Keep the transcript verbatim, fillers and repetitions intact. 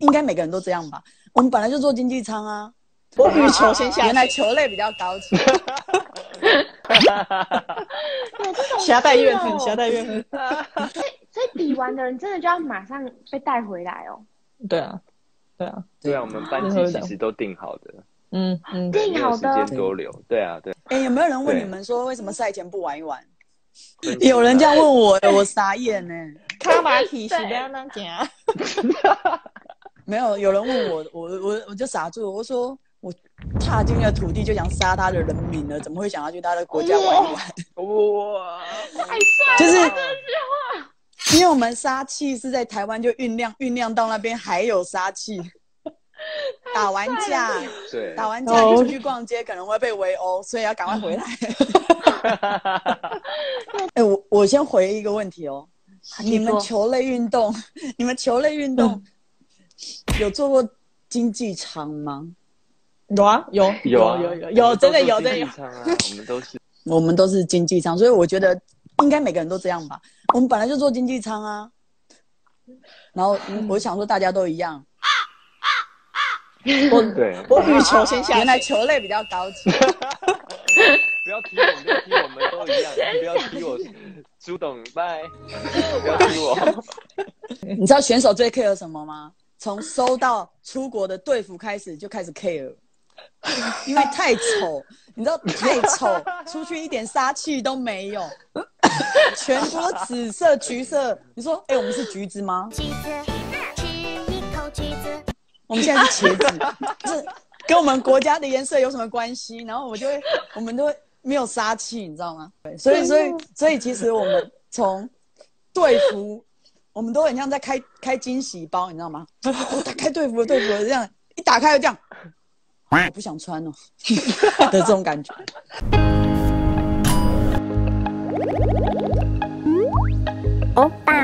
应该每个人都这样吧？我们本来就做经济舱啊。 我羽球先下去， 原来球类比较高级。 挟带怨恨，挟带怨恨。 所以所以比完的人真的就要马上被带回来哦。 对啊，对啊， 对啊，我们班级其实都定好的。 嗯嗯， 定好的， 没有时间多留。对啊，对。 哎、欸，有没有人问你们说为什么赛前不玩一玩？有人这样问我，我傻眼呢、欸。 卡巴提是不要那讲。 没有，有人问我，我我我就傻住，我说我踏进了土地就想杀他的人民了，怎么会想要去他的国家玩一玩？ 哇， 太帅了！ 就是这句话， 因为我们杀气是在台湾就酝酿酝酿到那边还有杀气。打完架， 对， 打完架一起去逛街可能会被围殴，所以要赶快回来。哎、欸，我我先回一个问题哦，你们球类运动，你们球类运动、嗯、有做过竞技场吗？ 有啊，有有啊有有有，真的有真的有。 我们都是我们都是竞技场，所以我觉得应该每个人都这样吧。我们本来就做竞技舱啊，然后、嗯、我想说大家都一样。 我对， 我羽球先下去， 原来球类比较高级。 不要踢我，不要踢我们都一样，不要踢我，朱董拜，不要踢我。 你知道选手最 care 什么吗？从收到出国的队服开始就开始 care， 因为太丑，你知道太丑，出去一点杀气都没有，全部都紫色、橘色。你说，哎、欸，我们是橘子吗？橘子，吃一口橘子。我们现在是茄子，就是跟我们国家的颜色有什么关系？然后我就会，我们都会没有杀气，你知道吗？对，所以，所以，所以，其实我们从队服，我们都很像在开开惊喜包，你知道吗？我打开队服的队服的这样，一打开就这样，我不想穿哦的这种感觉。 欧巴。